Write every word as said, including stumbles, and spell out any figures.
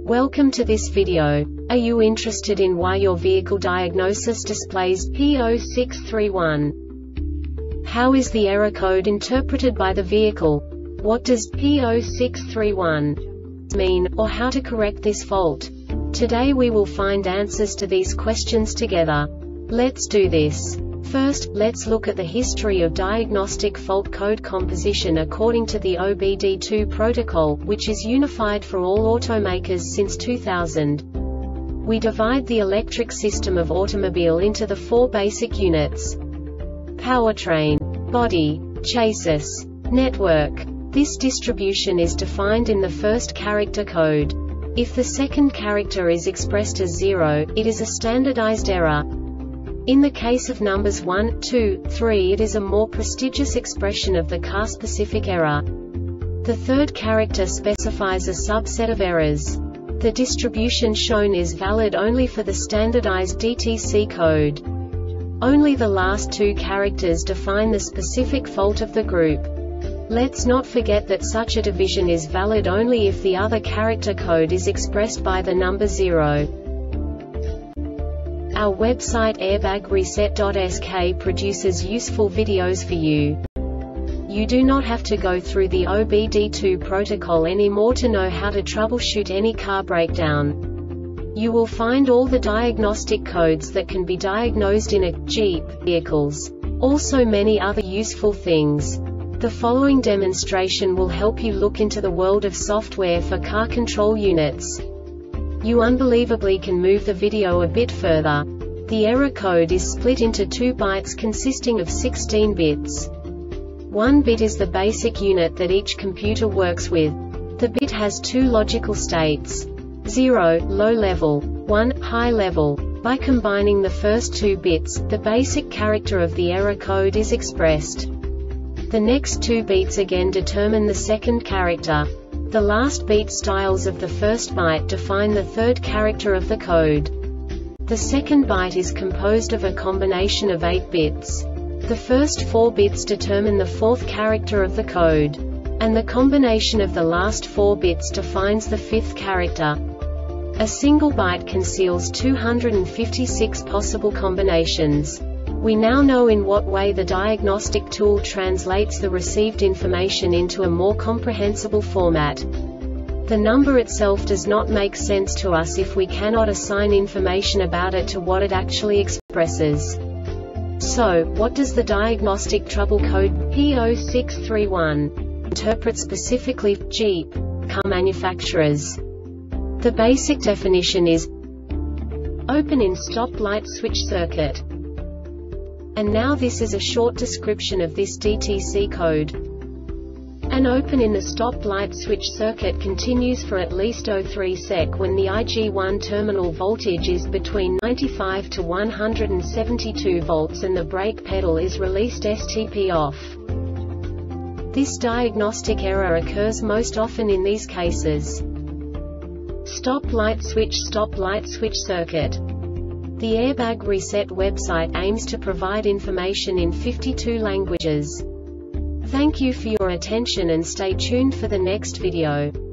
Welcome to this video. Are you interested in why your vehicle diagnosis displays P zero six three one? How is the error code interpreted by the vehicle? What does P zero six three one mean, or how to correct this fault? Today we will find answers to these questions together. Let's do this. First, let's look at the history of diagnostic fault code composition according to the O B D two protocol, which is unified for all automakers since two thousand. We divide the electric system of automobile into the four basic units: powertrain, body, chassis, network. This distribution is defined in the first character code. If the second character is expressed as zero, it is a standardized error. In the case of numbers one, two, three, it is a more prestigious expression of the car-specific error. The third character specifies a subset of errors. The distribution shown is valid only for the standardized D T C code. Only the last two characters define the specific fault of the group. Let's not forget that such a division is valid only if the other character code is expressed by the number zero. Our website airbag reset dot S K produces useful videos for you. You do not have to go through the O B D two protocol anymore to know how to troubleshoot any car breakdown. You will find all the diagnostic codes that can be diagnosed in a Jeep vehicles. Also many other useful things. The following demonstration will help you look into the world of software for car control units. You unbelievably can move the video a bit further. The error code is split into two bytes consisting of sixteen bits. One bit is the basic unit that each computer works with. The bit has two logical states: zero, low level, one, high level. By combining the first two bits, the basic character of the error code is expressed. The next two beats again determine the second character. The last beat styles of the first byte define the third character of the code. The second byte is composed of a combination of eight bits. The first four bits determine the fourth character of the code. And the combination of the last four bits defines the fifth character. A single byte conceals two hundred fifty-six possible combinations. We now know in what way the diagnostic tool translates the received information into a more comprehensible format. The number itself does not make sense to us if we cannot assign information about it to what it actually expresses. So, what does the diagnostic trouble code P zero six three one interpret specifically for Jeep car manufacturers? The basic definition is open in stop light switch circuit. And now this is a short description of this D T C code. An open in the stop light switch circuit continues for at least zero point three seconds when the I G one terminal voltage is between ninety-five to one hundred seventy-two volts and the brake pedal is released S T P off. This diagnostic error occurs most often in these cases: stop light switch, stop light switch circuit. The Airbag Reset website aims to provide information in fifty-two languages. Thank you for your attention and stay tuned for the next video.